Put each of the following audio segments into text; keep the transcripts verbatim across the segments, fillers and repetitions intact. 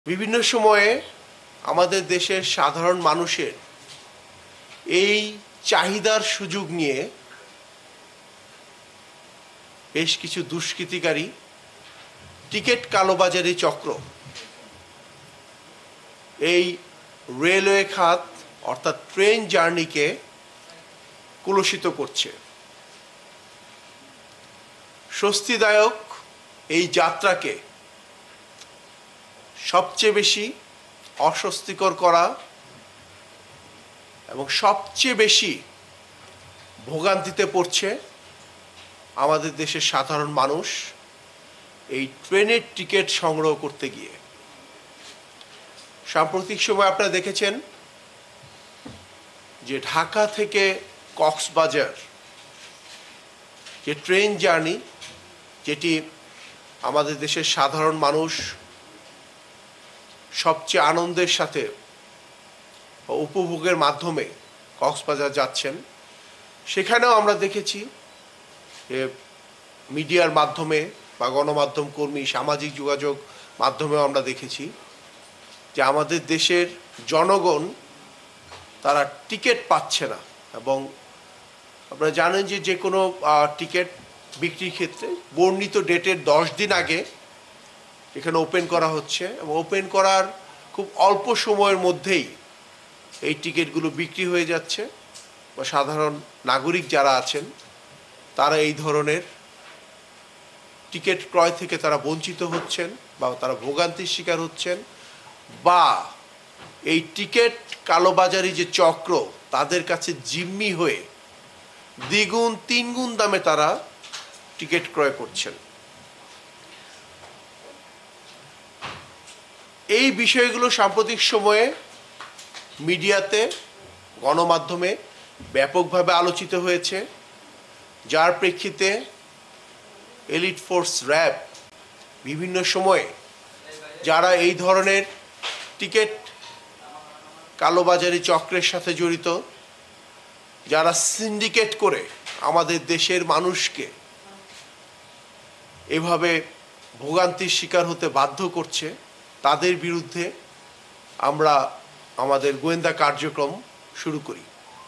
বিভিন্ন সময়ে আমাদের দেশের সাধারণ মানুষের এই চাহিদার সুযোগ নিয়ে বেশ কিছু দুষ্কৃতিকারী টিকিট কালোবাজারি চক্র এই রেলওয়ে খাত অর্থাৎ ট্রেন জার্নিকে কলুষিত করছে। স্বস্তিদায়ক এই যাত্রাকে সবচেয়ে বেশি অস্বস্তিকর করা এবং সবচেয়ে বেশি ভোগান্তিতে পড়ছে আমাদের দেশের সাধারণ মানুষ এই ট্রেনের টিকিট সংগ্রহ করতে গিয়ে। সাম্প্রতিক সময় আপনারা দেখেছেন যে ঢাকা থেকে কক্সবাজার যে ট্রেন জার্নি, যেটি আমাদের দেশের সাধারণ মানুষ সবচেয়ে আনন্দের সাথে উপভোগের মাধ্যমে কক্সবাজার যাচ্ছেন, সেখানেও আমরা দেখেছি যে মিডিয়ার মাধ্যমে বা গণমাধ্যম কর্মী, সামাজিক যোগাযোগ মাধ্যমেও আমরা দেখেছি যে আমাদের দেশের জনগণ তারা টিকিট পাচ্ছে না। এবং আপনারা জানেন যে যে কোনো টিকিট বিক্রির ক্ষেত্রে বর্ণিত ডেটের দশ দিন আগে এখানে ওপেন করা হচ্ছে এবং ওপেন করার খুব অল্প সময়ের মধ্যেই এই টিকিটগুলো বিক্রি হয়ে যাচ্ছে বা সাধারণ নাগরিক যারা আছেন তারা এই ধরনের টিকিট ক্রয় থেকে তারা বঞ্চিত হচ্ছেন বা তারা ভোগান্তির শিকার হচ্ছেন, বা এই টিকিট কালোবাজারি যে চক্র তাদের কাছে জিম্মি হয়ে দ্বিগুণ তিনগুণ দামে তারা টিকিট ক্রয় করছেন। এই বিষয়গুলো সাম্প্রতিক সময়ে মিডিয়াতে, গণমাধ্যমে ব্যাপকভাবে আলোচিত হয়েছে, যার প্রেক্ষিতে এলিট ফোর্স র্যাব বিভিন্ন সময়ে যারা এই ধরনের টিকিট কালোবাজারি চক্রের সাথে জড়িত, যারা সিন্ডিকেট করে আমাদের দেশের মানুষকে এভাবে ভোগান্তির শিকার হতে বাধ্য করছে, তাদের বিরুদ্ধে আমরা আমাদের গোয়েন্দা কার্যক্রম শুরু করি।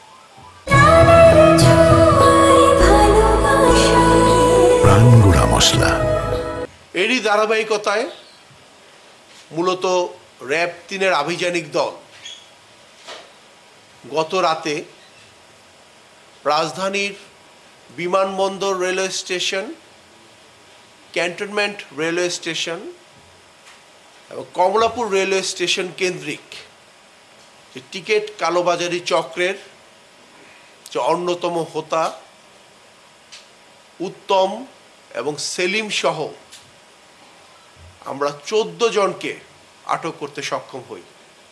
এরই ধারাবাহিকতায় মূলত র্যাব তিনের আভিযানিক দল গত রাতে রাজধানীর বিমানবন্দর railway station, cantonment railway station এবং কমলাপুর রেলওয়ে স্টেশন কেন্দ্রিক যে টিকিট কালোবাজারি চক্রের যে অন্যতম হোতা উত্তম এবং সেলিম সহ আমরা চোদ্দ জনকে আটক করতে সক্ষম হই।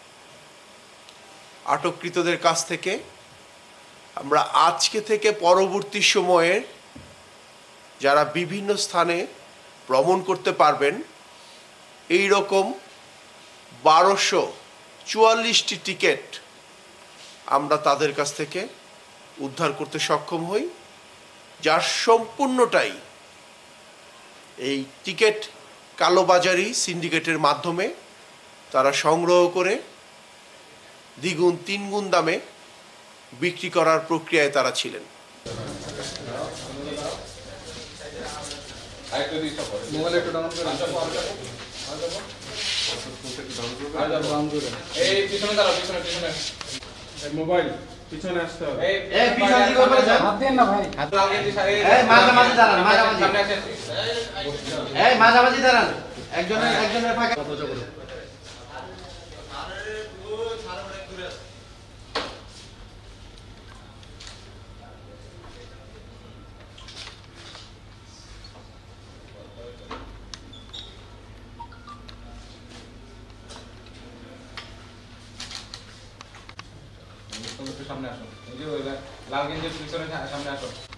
আটককৃতদের কাছ থেকে আমরা আজকে থেকে পরবর্তী সময়ে যারা বিভিন্ন স্থানে ভ্রমণ করতে পারবেন এই রকম বারোশো চুয়াল্লিশটি টিকিট আমরা তাদের কাছ থেকে উদ্ধার করতে সক্ষম হই, যার সম্পূর্ণটাই এই টিকিট কালোবাজারি সিন্ডিকেটের মাধ্যমে তারা সংগ্রহ করে দ্বিগুণ তিনগুণ দামে বিক্রি করার প্রক্রিয়ায় তারা ছিলেন। মোবাইল পিছনে আসতে হবে। এই পিছন দিকে উপরে যান, হাত দেন না ভাই। হাত লাগিয়ে এই মাঝামাঝি দাঁড়ান, মাঝামাঝি সামনে আসেন। এই মাঝামাঝি দাঁড়ান, একজনের একজনের ফাঁকে কথা বলো। আরে ও ছাড় অনেক দূরে আছে। সামনে আসো, এই যে লাল গেঞ্জির পিছনে সামনে আসো।